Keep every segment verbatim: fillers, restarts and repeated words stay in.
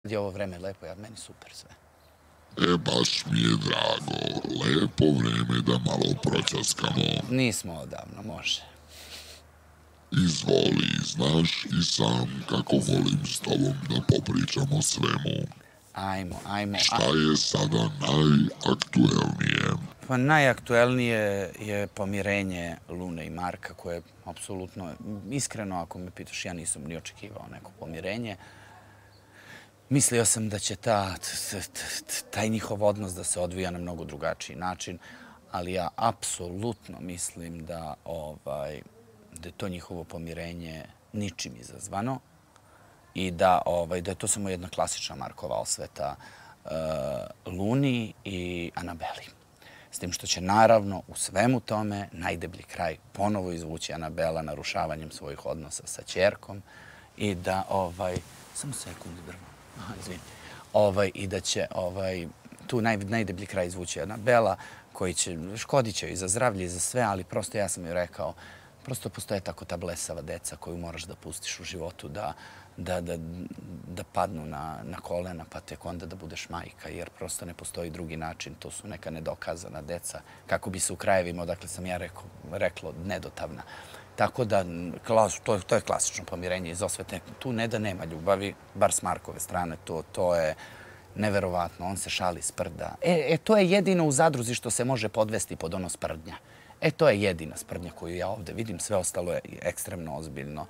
je ovo vreme lepo, ja meni super sve. E, baš mi je drago. Lepo vreme da malo proćaskamo. Nismo odavno, može. Izvoli, znaš i sam kako volim s tobom da popričamo o svemu. Ajmo, ajmo. Šta je sada najaktuelnije? Pa najaktuelnije je pomirenje Lune i Marka, koje apsolutno, iskreno ako me pitaš, ja nisam ni očekivao neko pomirenje. Mislio sam da će ta, taj njihov odnos da se odvija na mnogo drugačiji način, ali ja apsolutno mislim da, ovaj, da je to njihovo pomirenje ničim izazvano i da, ovaj, da je to samo jedna klasična Markova osveta uh, Luni i Anabeli. S tim što će naravno u svemu tome najdeblji kraj ponovo izvući Anabela narušavanjem svojih odnosa sa ćerkom i da, ovaj, samo sekundu drvo, aha, izvini, ovaj, i da će ovaj, tu naj, najdeblji kraj izvući Anabela koji će, škodit će i za zdravlje i za sve, ali prosto ja sam joj rekao, prosto postoje tako ta blesava deca koju moraš da pustiš u životu, da, da, da, da padnu na, na kolena, pa tek onda da budeš majka, jer prosto ne postoji drugi način. To su neka nedokazana deca, kako bi se u krajevima, odakle sam ja rekao, reklo, nedotavna. Tako da, to, to je klasično pomirenje iz osvete. Tu ne da nema ljubavi, bar s Markove strane, to, to je neverovatno. On se šali, sprda. E, e, to je jedino u Zadruzi što se može podvesti pod ono sprdnja. E, to je jedina sprdnja koju ja ovde vidim. Sve ostalo je ekstremno ozbiljno,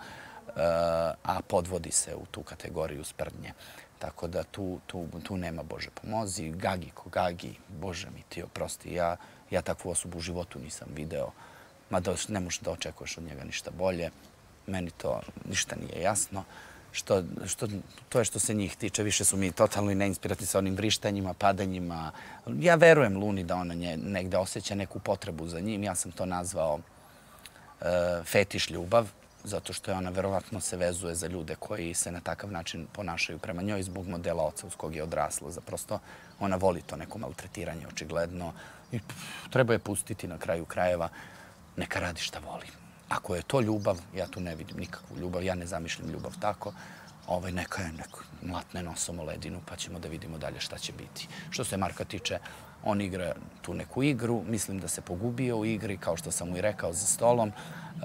a podvodi se u tu kategoriju sprdnje. Tako da tu, tu, tu nema Bože pomozi. Gagi ko Gagi, Bože mi ti oprosti. Ja, ja takvu osobu u životu nisam video. Mada ne možeš da očekuješ od njega ništa bolje. Meni to ništa nije jasno. Što, što, to je što se njih tiče. Više su mi totalno neinspirati sa onim vrištanjima, padanjima. Ja verujem Luni da ona nje negde osjeća neku potrebu za njim. Ja sam to nazvao e, fetiš ljubav, zato što je ona verovatno se vezuje za ljude koji se na takav način ponašaju prema njoj zbog modela oca uz kog je odrasla. Zaprosto ona voli to neko maltretiranje, očigledno. I pff, treba je pustiti na kraju krajeva. Neka radi šta voli. Ako je to ljubav, ja tu ne vidim nikakvu ljubav, ja ne zamišljam ljubav tako, ovaj, neka je neko mlatne nosom o ledinu, pa ćemo da vidimo dalje šta će biti. Što se Marka tiče, on igra tu neku igru, mislim da se pogubio u igri, kao što sam mu i rekao za stolom, e,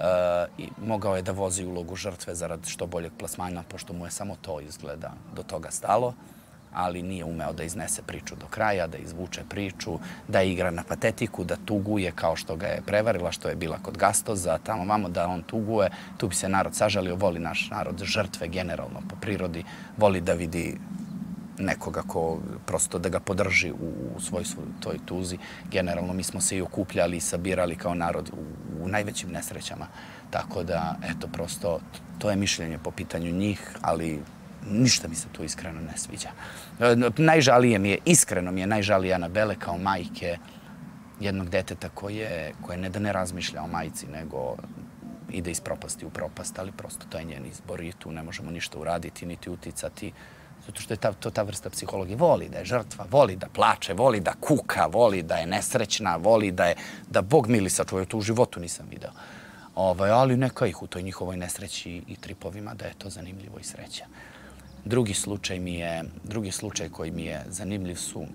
i mogao je da vozi ulogu žrtve zarad što boljeg plasmana, pošto mu je samo to izgleda do toga stalo, ali nije umeo da iznese priču do kraja, da izvuče priču, da igra na patetiku, da tuguje kao što ga je prevarila, što je bila kod Gastoza, tamo vamo da on tuguje, tu bi se narod sažalio, voli naš narod žrtve generalno po prirodi, voli da vidi nekoga ko prosto da ga podrži u svoj toj tuzi. Generalno mi smo se i okupljali i sabirali kao narod u, u najvećim nesrećama. Tako da, eto, prosto to je mišljenje po pitanju njih, ali ništa mi se tu iskreno ne sviđa. Najžalije mi je, iskreno mi je najžalije Anabele kao majke jednog deteta koje, koje ne da ne razmišlja o majci, nego ide iz propasti u propast, ali prosto to je njen izbor i tu ne možemo ništa uraditi, niti uticati, zato što je ta, to ta vrsta psihologije. Voli da je žrtva, voli da plače, voli da kuka, voli da je nesrećna, voli da je, da Bog mili sačuva, to u životu nisam video. Ovaj, ali neka ih u toj njihovoj nesreći i tripovima da je to zanimljivo i sreća. Drugi slučaj mi je, drugi slučaj koji mi je zanimljiv su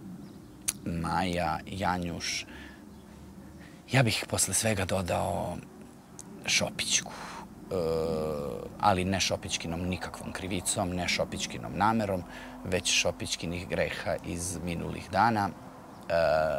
Maja, Janjuš. Ja bih posle svega dodao Šopićku, e, ali ne Šopićkinom nikakvom krivicom, ne Šopićkinom namerom, već Šopićkinih greha iz minulih dana. E,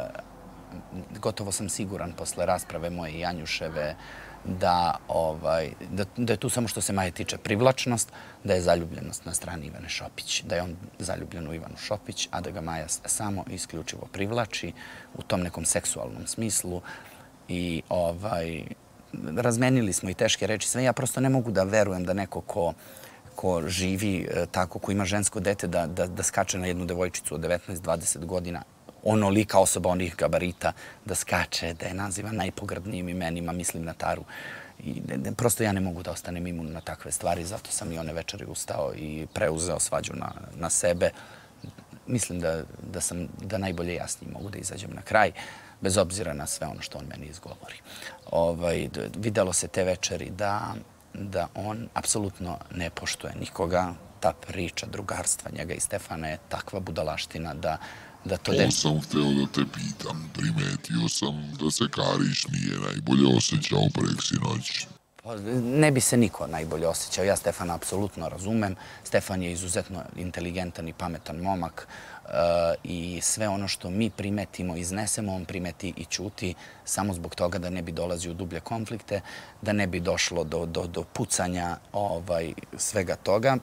gotovo sam siguran posle rasprave moje i Janjuševe da, ovaj, da, da je tu samo što se Maje tiče privlačnost, da je zaljubljenost na strani Ivane Šopić, da je on zaljubljen u Ivanu Šopić, a da ga Maja samo isključivo privlači u tom nekom seksualnom smislu. I ovaj, razmenili smo i teške reči. Sve ja prosto ne mogu da verujem da neko ko, ko živi tako, ko ima žensko dete, da, da, da skače na jednu devojčicu od devetnaest dvadeset godina, onolika osoba onih gabarita, da skače, da je naziva najpogrdnijim imenima, mislim na Taru. I prosto ja ne mogu da ostanem imun na takve stvari, zato sam i one večeri ustao i preuzeo svađu na, na sebe. Mislim da, da, sam, da najbolje ja s njim mogu da izađem na kraj, bez obzira na sve ono što on meni izgovori. Ovaj, videlo se te večeri da, da on apsolutno ne poštuje nikoga, ta priča drugarstva njega i Stefana je takva budalaština da da to... To sam hteo da te pitam. Primetio sam da se Karić nije najbolje osjećao preksinoć. Ne bi se niko najbolje osjećao. Ja Stefana apsolutno razumem. Stefan je izuzetno inteligentan i pametan momak i sve ono što mi primetimo, iznesemo, on primeti i ćuti samo zbog toga da ne bi dolazio u dublje konflikte, da ne bi došlo do, do, do pucanja ovaj, svega toga.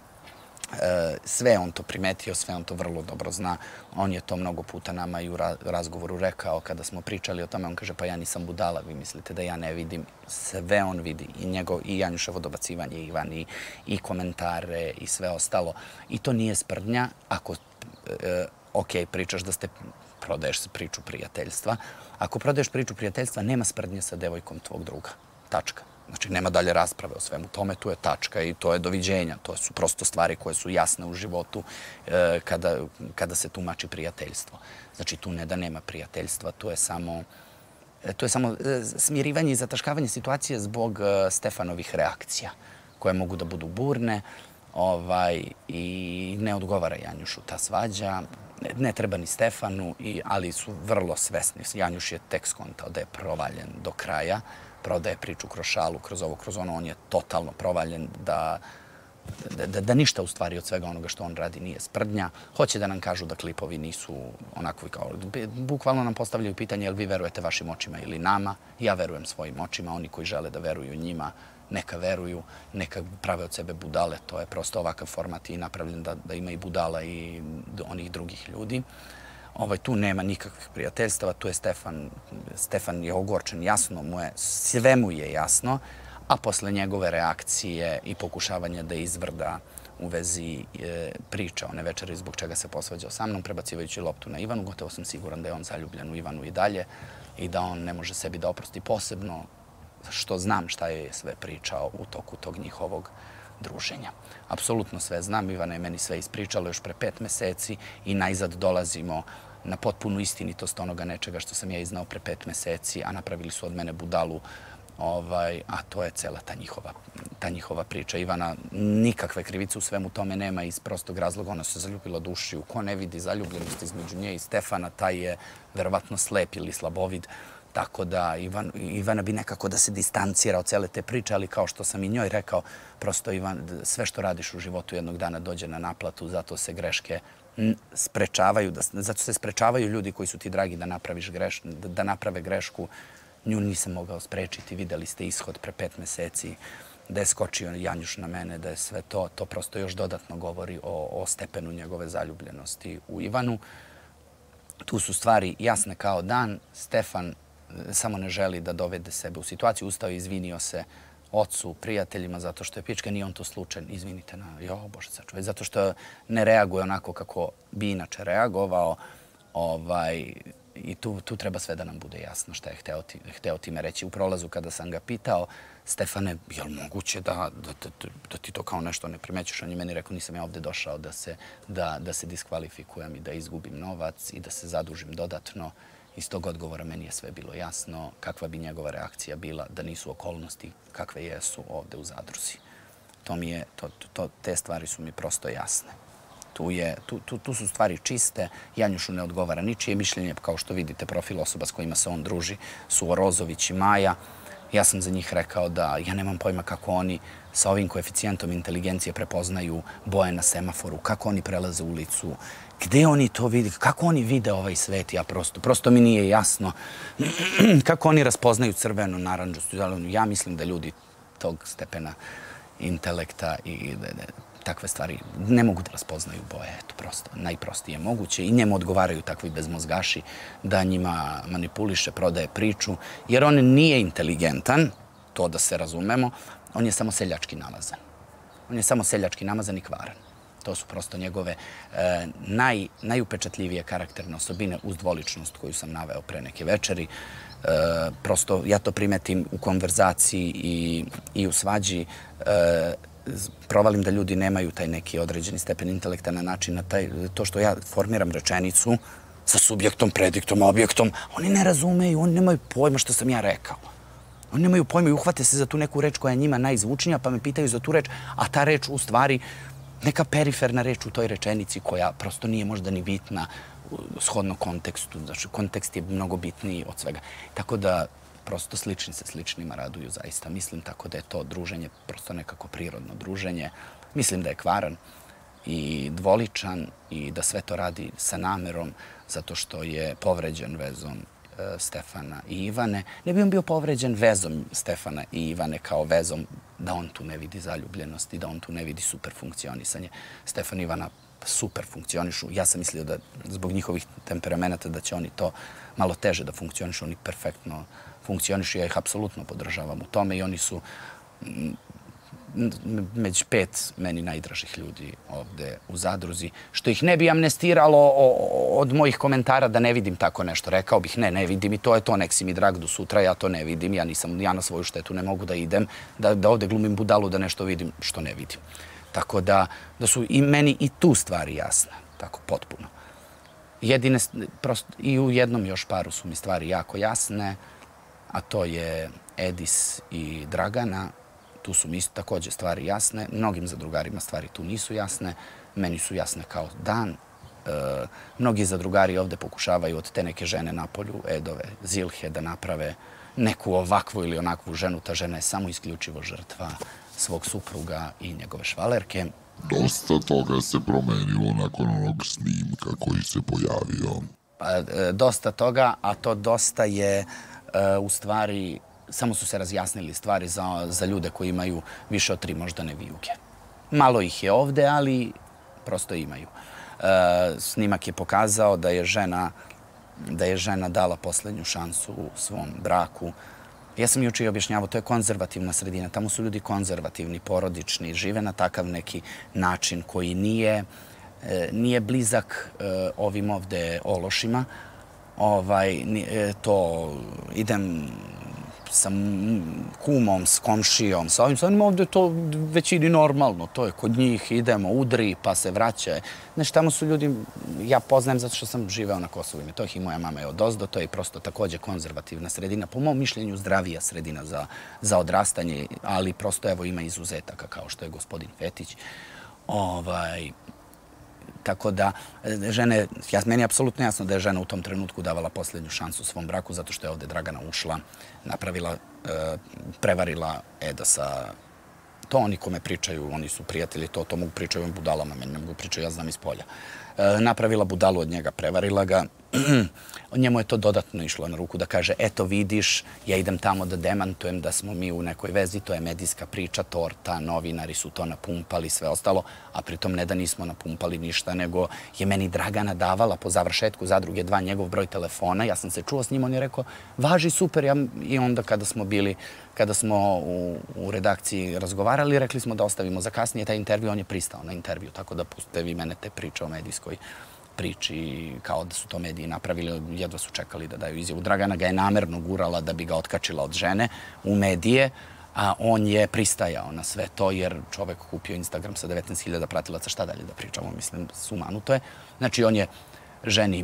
Sve on to primetio, sve on to vrlo dobro zna. On je to mnogo puta nama i u razgovoru rekao kada smo pričali o tome. On kaže, pa ja nisam budala, vi mislite da ja ne vidim. Sve on vidi i njegov, i Janjuševo dobacivanje, Ivan, i, i komentare i sve ostalo. I to nije sprdnja. Ako, e, ok, pričaš da ste, prodaješ priču prijateljstva. Ako prodaješ priču prijateljstva, nema sprdnje sa devojkom tvog druga. Tačka. Znači, nema dalje rasprave o svemu tome, tu je tačka i to je doviđenja. To su prosto stvari koje su jasne u životu e, kada, kada se tumači prijateljstvo. Znači, tu ne da nema prijateljstva, tu je samo, tu je samo smirivanje i zataškavanje situacije zbog e, Stefanovih reakcija, koje mogu da budu burne ovaj, i ne odgovara Janjušu ta svađa. Ne, ne treba ni Stefanu, i, ali su vrlo svesni. Janjuš je tek skontao da je provaljen do kraja. Prodaje priču kroz šalu, kroz ovo, kroz ono, on je totalno provaljen da, da, da ništa u stvari od svega onoga što on radi nije sprdnja. Hoće da nam kažu da klipovi nisu onakvi kao... Bukvalno nam postavljaju pitanje jel vi verujete vašim očima ili nama. Ja verujem svojim očima, oni koji žele da veruju njima, neka veruju, neka prave od sebe budale. To je prosto ovakav format i napravljen da, da ima i budala i onih drugih ljudi. Ovaj, tu nema nikakvih prijateljstava, tu je Stefan, Stefan je ogorčen, jasno mu je, sve mu je jasno, a posle njegove reakcije i pokušavanja da izvrda u vezi e, priča one večeri zbog čega se posvađao sa mnom, prebacivajući loptu na Ivanu, gotovo sam siguran da je on zaljubljen u Ivanu i dalje i da on ne može sebi da oprosti, posebno što znam šta je sve pričao u toku tog njihovog druženja. Apsolutno sve znam, Ivana je meni sve ispričala još pre pet meseci i najzad dolazimo na potpunu istinitost onoga nečega što sam ja iznao pre pet meseci, a napravili su od mene budalu, ovaj, a to je cela ta njihova, ta njihova priča. Ivana nikakve krivice u svemu tome nema iz prostog razloga, ona se zaljubila duši. Ko ne vidi zaljubljenost između nje i Stefana, taj je verovatno slep ili slabovid. Tako da Ivan, Ivana bi nekako da se distancira od cele te priče, ali kao što sam i njoj rekao, prosto Ivan, sve što radiš u životu jednog dana dođe na naplatu, zato se greške sprečavaju, da, zato se sprečavaju ljudi koji su ti dragi da, napraviš greš, da, da naprave grešku. Nju nisam mogao sprečiti, videli ste ishod pre pet meseci, da je skočio Janjuš na mene, da je sve to, to prosto još dodatno govori o, o stepenu njegove zaljubljenosti u Ivanu. Tu su stvari jasne kao dan. Stefan samo ne želi da dovede sebe u situaciju. Ustao i izvinio se ocu, prijateljima, zato što je pička, nije on to slučajno. Izvinite na, jo, Bože sačuvaj, zato što ne reaguje onako kako bi inače reagovao. Ovaj, I tu, tu treba sve da nam bude jasno šta je hteo, ti, hteo time reći. U prolazu kada sam ga pitao, Stefane, je li moguće da, da, da, da ti to kao nešto ne primećuš? On je meni rekao, nisam ja ovde došao da se, da, da se diskvalifikujem i da izgubim novac i da se zadužim dodatno. Iz tog odgovora meni je sve bilo jasno kakva bi njegova reakcija bila da nisu okolnosti kakve jesu ovde u zadruzi. To mi je, to, to, te stvari su mi prosto jasne. Tu, je, tu, tu, tu su stvari čiste, Janjušu ne odgovara ničije mišljenje, kao što vidite profil osoba s kojima se on druži su Orozović i Maja. Ja sam za njih rekao da ja nemam pojma kako oni sa ovim koeficijentom inteligencije prepoznaju boje na semaforu, kako oni prelaze ulicu, gde oni to vide, kako oni vide ovaj svet, ja prosto, prosto mi nije jasno kako oni raspoznaju crvenu, narandžastu, zelenu. Ja mislim da ljudi tog stepena intelekta i takve stvari ne mogu da raspoznaju boje, eto prosto, najprostije moguće i njemu odgovaraju takvi bezmozgaši da njima manipuliše, prodaje priču, jer on nije inteligentan, to da se razumemo, on je samo seljački namazan. On je samo seljački namazan i kvaran. To su prosto njegove e, naj, najupečatljivije karakterne osobine uz dvoličnost koju sam naveo pre neke večeri. E, prosto ja to primetim u konverzaciji i, i u svađi. E, provalim da ljudi nemaju taj neki određeni stepen intelekta na način na taj, to što ja formiram rečenicu sa subjektom, prediktom, objektom. Oni ne razumeju, oni nemaju pojma što sam ja rekao. Oni nemaju pojma i uhvate se za tu neku reč koja je njima najzvučnija, pa me pitaju za tu reč, a ta reč u stvari neka periferna reč u toj rečenici koja prosto nije možda ni bitna shodno kontekstu. Znači, kontekst je mnogo bitniji od svega. Tako da, prosto slični se sličnima raduju zaista. Mislim tako da je to druženje prosto nekako prirodno druženje. Mislim da je kvaran i dvoličan i da sve to radi sa namerom zato što je povređen vezom Stefana i Ivane. Ne bi on bio povređen vezom Stefana i Ivane kao vezom da on tu ne vidi zaljubljenost i da on tu ne vidi super funkcionisanje. Stefan i Ivana super funkcionišu. Ja sam mislio da zbog njihovih temperamenata da će oni to malo teže da funkcionišu. Oni perfektno funkcionišu. Ja ih apsolutno podržavam u tome i oni su među pet meni najdražih ljudi ovde u Zadruzi, što ih ne bi amnestiralo od mojih komentara da ne vidim tako nešto. Rekao bih ne, ne vidim i to je to, nek si mi drag do sutra, ja to ne vidim, ja nisam, ja na svoju štetu ne mogu da idem, da, da ovde glumim budalu, da nešto vidim što ne vidim. Tako da, da su i meni i tu stvari jasne, tako potpuno. Jedine, prosto, i u jednom još paru su mi stvari jako jasne, a to je Edis i Dragana. Tu su mi isto također stvari jasne. Mnogim zadrugarima stvari tu nisu jasne. Meni su jasne kao dan. E, mnogi zadrugari ovde pokušavaju od te neke žene na polju, Edove, Zilhe, da naprave neku ovakvu ili onakvu ženu. Ta žena je samo isključivo žrtva svog supruga i njegove švalerke. Dosta toga se promenilo nakon onog snimka koji se pojavio. Pa, e, dosta toga, a to dosta je e, u stvari... Samo su se razjasnili stvari za, za ljude koji imaju više od tri moždane vijuge. Malo ih je ovde, ali prosto imaju. E, snimak je pokazao da je žena, da je žena dala poslednju šansu u svom braku. Ja sam juče i objašnjavao, to je konzervativna sredina. Tamo su ljudi konzervativni, porodični, žive na takav neki način koji nije, e, nije blizak e, ovim ovde ološima. Ovaj, e, to idem sa kumom, s komšijom, sa ovim, sa ovim ovdje to većini normalno. To je kod njih, idemo, udri, pa se vraća. Znači, tamo su ljudi, ja poznajem zato što sam živeo na Kosovu i Metohiji, moja mama je odozdo, to je prosto također konzervativna sredina, po mom mišljenju zdravija sredina za, za odrastanje, ali prosto evo ima izuzetaka kao što je gospodin Fetić. Ovaj, Tako da, žene, ja, meni je apsolutno jasno da je žena u tom trenutku davala posljednju šansu svom braku zato što je ovdje Dragana ušla, napravila, e, prevarila Eda sa... To oni kome pričaju, oni su prijatelji, to, to mogu pričaju ovim budalama, meni ne mogu pričaju, ja znam iz polja. E, napravila budalu od njega, prevarila ga. Njemu je to dodatno išlo na ruku da kaže, eto vidiš, ja idem tamo da demantujem da smo mi u nekoj vezi, to je medijska priča, torta, novinari su to napumpali, sve ostalo, a pritom ne da nismo napumpali ništa, nego je meni Dragana davala po završetku Zadruge dva njegov broj telefona, ja sam se čuo s njim, on je rekao, važi, super, ja, i onda kada smo bili, kada smo u, u redakciji razgovarali, rekli smo da ostavimo za kasnije taj intervju, on je pristao na intervju, tako da pustite vi mene te priče o medijskoj priči, kao da su to mediji napravili, jedva su čekali da daju izjavu. Dragana ga je namerno gurala da bi ga otkačila od žene u medije, a on je pristajao na sve to jer čovek kupio Instagram sa devetnaest hiljada pratilaca, šta dalje da pričamo, mislim, sumanuto je. Znači, on je ženi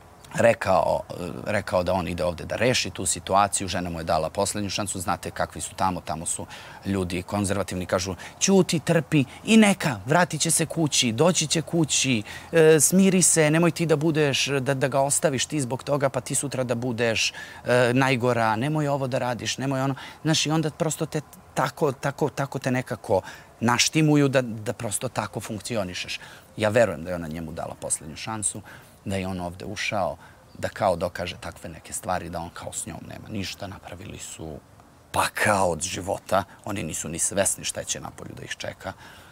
rekao, rekao da on ide ovdje da reši tu situaciju, žena mu je dala poslednju šansu, znate kakvi su tamo, tamo su ljudi konzervativni, kažu ćuti, trpi i neka, vratit će se kući, doći će kući, e, smiri se, nemoj ti da budeš, da, da ga ostaviš ti zbog toga, pa ti sutra da budeš e, najgora, nemoj ovo da radiš, nemoj ono. Znaš, i onda prosto te tako, tako, tako te nekako naštimuju da, da prosto tako funkcionišeš. Ja verujem da je ona njemu dala poslednju šansu, da je on ovdje ušao, da kao dokaže takve neke stvari, da on kao s njom nema ništa, napravili su pakao od života, oni nisu ni svesni šta će napolju da ih čeka,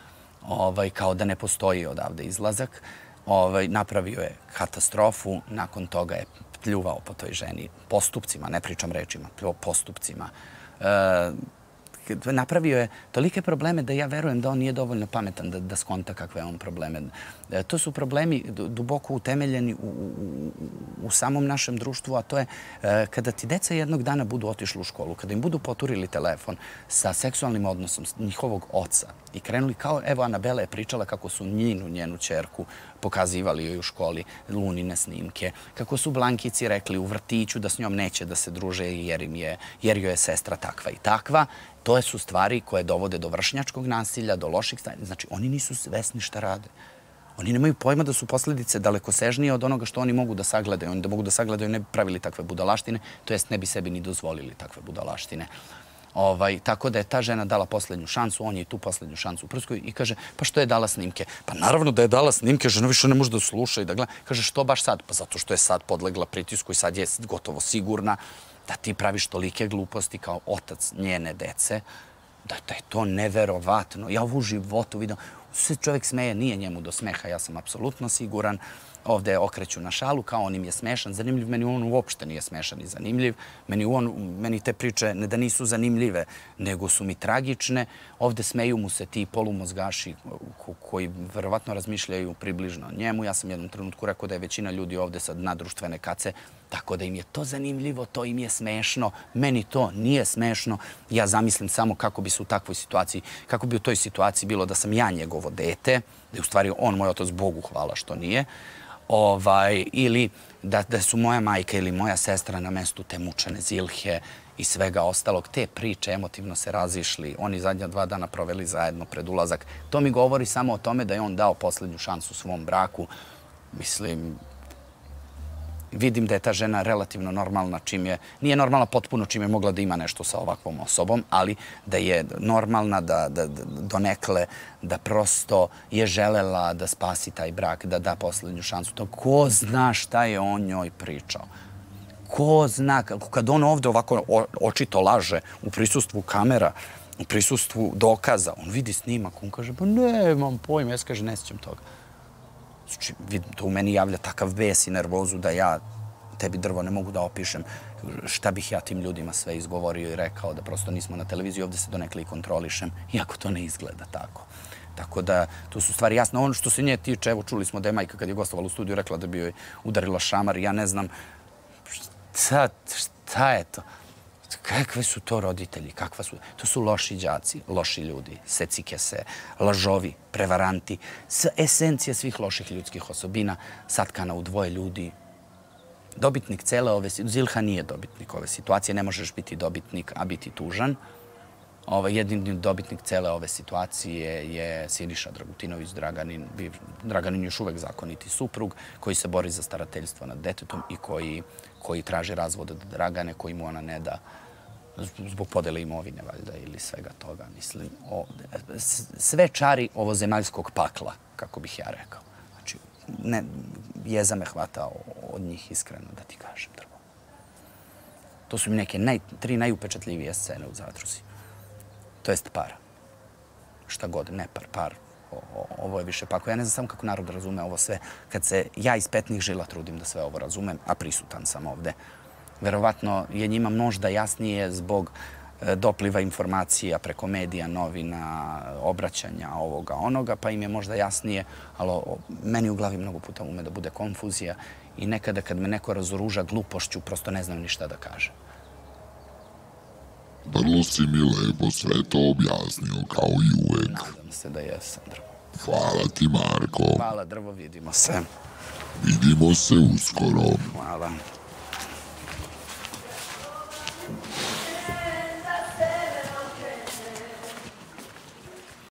ovaj, kao da ne postoji odavde izlazak. Ovaj, napravio je katastrofu, nakon toga je pljuvao po toj ženi postupcima, ne pričam rečima, pljuvao postupcima. E, napravio je tolike probleme da ja verujem da on nije dovoljno pametan da, da skonta kakve on probleme. E, to su problemi duboko utemeljeni u, u, u samom našem društvu, a to je e, kada ti deca jednog dana budu otišli u školu, kada im budu poturili telefon sa seksualnim odnosom njihovog oca i krenuli kao, evo, Anabela je pričala kako su njinu, njenu ćerku pokazivali joj u školi Lunine snimke, kako su Blankici rekli u vrtiću da s njom neće da se druže jer, im je, jer joj je sestra takva i takva. To su stvari koje dovode do vršnjačkog nasilja, do loših stvari. Znači, oni nisu svesni šta rade. Oni nemaju pojma da su posljedice dalekosežnije od onoga što oni mogu da sagledaju. Oni da mogu da sagledaju ne bi pravili takve budalaštine, to jest ne bi sebi ni dozvolili takve budalaštine. Ovaj, tako da je ta žena dala posljednju šansu, on je i tu posljednju šansu uprskoj i kaže, pa što je dala snimke? Pa naravno da je dala snimke, žena više ne može da sluša i da gleda. Kaže, što baš sad? Pa zato što je sad podlegla pritisku i sad je gotovo sigurna da ti praviš tolike gluposti kao otac njene dece, da je to neverovatno. Ja u životu vidim, sve čovjek smeje, nije njemu do smeha, ja sam apsolutno siguran. Ovdje okreću na šalu, kao on im je smešan, zanimljiv. Meni on uopšte nije smešan i zanimljiv. Meni, on, meni te priče ne da nisu zanimljive, nego su mi tragične. Ovdje smeju mu se ti polumozgaši koji verovatno razmišljaju približno njemu. Ja sam jednom trenutku rekao da je većina ljudi ovdje sad na društvene kace, tako da im je to zanimljivo, to im je smešno. Meni to nije smešno. Ja zamislim samo kako bi se u takvoj situaciji, kako bi u toj situaciji bilo da sam ja njegovo dete, da je u stvari on moj otac, Bogu hvala što nije, ovaj, ili da, da su moja majka ili moja sestra na mestu te mučene Zilhe i svega ostalog. Te priče emotivno se razišli. Oni zadnja dva dana proveli zajedno pred ulazak. To mi govori samo o tome da je on dao posljednju šansu svom braku. Mislim, vidim da je ta žena relativno normalna, čim je, nije normalna potpuno čim je mogla da ima nešto sa ovakvom osobom, ali da je normalna, da, da, da donekle, da prosto je želela da spasi taj brak, da da posljednju šansu. To ko zna šta je on njoj pričao? Ko zna, kad on ovdje ovako očito laže u prisustvu kamera, u prisustvu dokaza, on vidi snimak, on kaže, pa ne, imam pojma, ja se kaže, ne sjećam toga. Znači, to u meni javlja takav bes i nervozu da ja tebi drvo ne mogu da opišem šta bih ja tim ljudima sve izgovorio i rekao, da prosto nismo na televiziji, ovdje se donekle i kontrolišem, iako to ne izgleda tako. Tako da, tu su stvari jasne. Ono što se nje tiče, evo, čuli smo da je majka kad je gostovala u studiju rekla da bi joj udarila šamar, ja ne znam šta, šta je to. Kakve su to roditelji? Kakva su? To su loši đaci, loši ljudi, secikese, lažovi, prevaranti. Esencija svih loših ljudskih osobina satkana u dvoje ljudi. Dobitnik cele ove situacije, Zilha nije dobitnik ove situacije, ne možeš biti dobitnik, a biti tužan. Ovaj, jedini dobitnik cele ove situacije je Siniša Dragutinović, Draganin, Draganin još uvek zakoniti suprug, koji se bori za starateljstvo nad detetom i koji, koji traži razvod od Dragane, koji mu ona ne da zbog podele imovine, valjda, ili svega toga. Mislim, o, sve čari ovozemaljskog pakla, kako bih ja rekao. Znači, ne, jeza me hvata od njih, iskreno, da ti kažem, drvo. To su mi neke naj, tri najupečatljivije scene u Zadruzi. To jest par. Šta god, ne par, par. O, o, ovo je više pako. Ja ne znam samo kako narod razume ovo sve. Kad se ja iz petnih žila trudim da sve ovo razumem, a prisutan sam ovde, verovatno je njima možda jasnije zbog dopliva informacija preko medija, novina, obraćanja ovoga, onoga, pa im je možda jasnije, ali meni u glavi mnogo puta ume da bude konfuzija i nekada kad me neko razoruža glupošću, prosto ne znam ni šta da kažem. Vrlo si mi lepo sve to objasnio, kao i uvek. Nadam se da jesam, drvo. Hvala ti, Marko. Hvala, drvo, vidimo se. Vidimo se uskoro. Hvala.